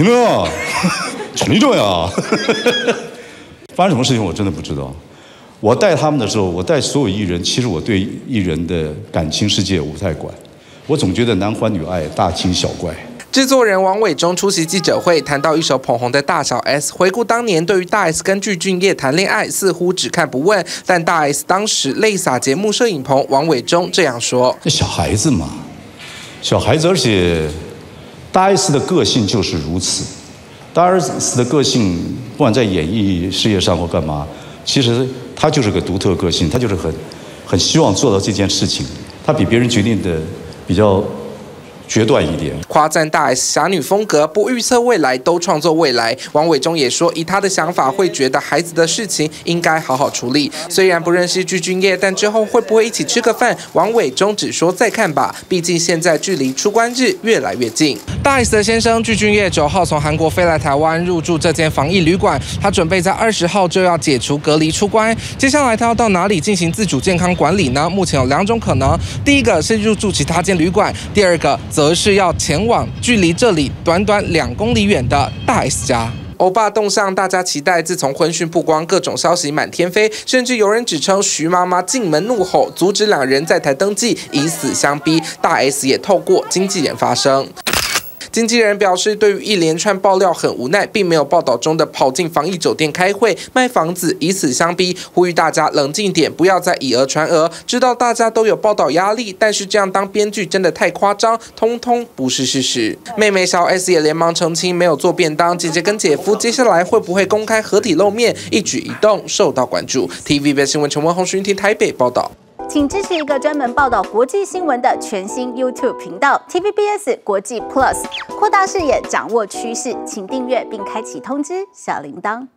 定啊，肯定重要。发生什么事情我真的不知道。我带他们的时候，我带所有艺人，其实我对艺人的感情世界我不太管，我总觉得男欢女爱，大惊小怪。 制作人王伟忠出席记者会，谈到一手捧红的大小 S， 回顾当年对于大 S 跟具俊晔谈恋爱，似乎只看不问，但大 S 当时泪洒节目摄影棚，王伟忠这样说：“ 这小孩子嘛，小孩子，而且大 S 的个性就是如此。大 S 的个性，不管在演艺事业上或干嘛，其实他就是个独特个性，他就是很希望做到这件事情，他比别人决定的比较决断一点。” 夸赞大 S 侠女风格，不预测未来，都创作未来。王伟忠也说，以他的想法，会觉得孩子的事情应该好好处理。虽然不认识具俊晔，但之后会不会一起吃个饭？王伟忠只说再看吧，毕竟现在距离出关日越来越近。大 S 的先生具俊晔9号从韩国飞来台湾，入住这间防疫旅馆。他准备在20号就要解除隔离出关。接下来他要到哪里进行自主健康管理呢？目前有2种可能，第一个是入住其他间旅馆，第二个则是要前往距离这里短短2公里远的大 S 家。欧巴动向，大家期待。自从婚讯曝光，各种消息满天飞，甚至有人指称徐妈妈进门怒吼，阻止2人在台登记，以死相逼。大 S 也透过经纪人发声。经纪人表示，对于一连串爆料很无奈，并没有报道中的跑进防疫酒店开会、卖房子，以此相逼，呼吁大家冷静点，不要再以讹传讹。知道大家都有报道压力，但是这样当编剧真的太夸张，通通不是事实。妹妹小 S 也连忙澄清，没有做便当。姐姐跟姐夫接下来会不会公开合体露面，一举一动受到关注。TVBS 新闻陈文宏、徐云婷台北报道。 请支持一个专门报道国际新闻的全新 YouTube 频道 TVBS 国际 Plus， 扩大视野，掌握趋势，请订阅并开启通知小铃铛。